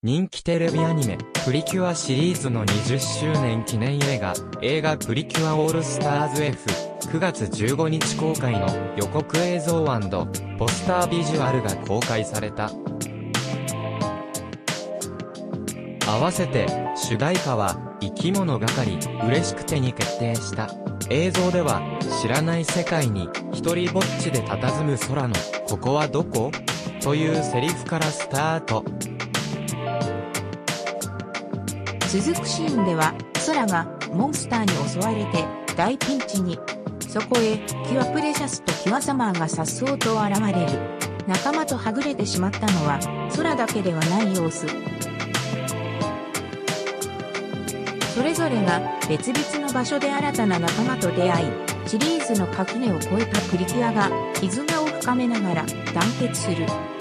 人気テレビアニメ、プリキュアシリーズの20周年記念映画プリキュアオールスターズ F、9月15日公開の予告映像&ポスタービジュアルが公開された。合わせて、主題歌は、生き物係、嬉しくてに決定した。映像では、知らない世界に、一人ぼっちで佇む空の、ここはどこ？というセリフからスタート。 続くシーンでは、空がモンスターに襲われて大ピンチに。そこへ、キュアプレシャスとキュアサマーが颯爽と現れる。仲間とはぐれてしまったのは、空だけではない様子。それぞれが別々の場所で新たな仲間と出会い、シリーズの垣根を越えたプリキュアが絆を深めながら団結する。